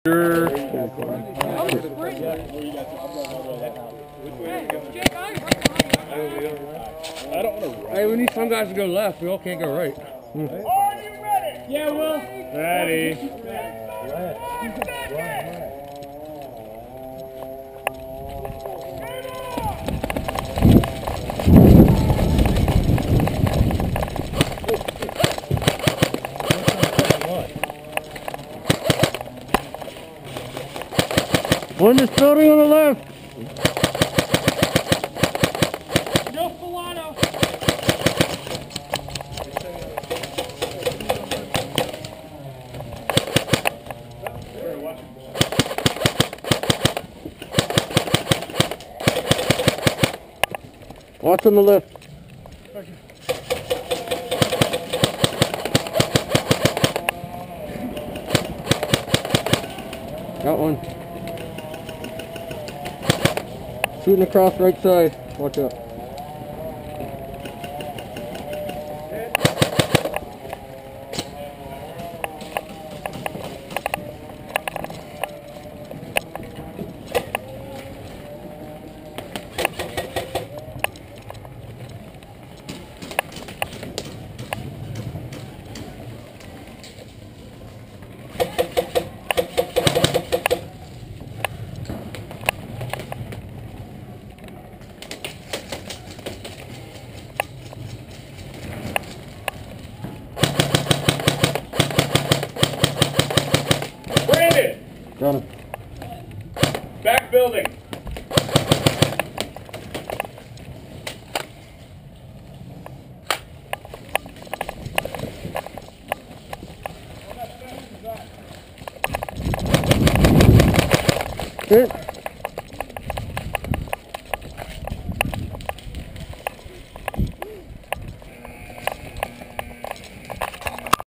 Sure. Hey, we need some guys to go left. We all can't go right. Are you ready? Yeah, Will. Ready. One is building on the left. No Filano. Watch on the left. Got one. Shooting across right side. Watch out. Brandon, Got him. back building. Hit.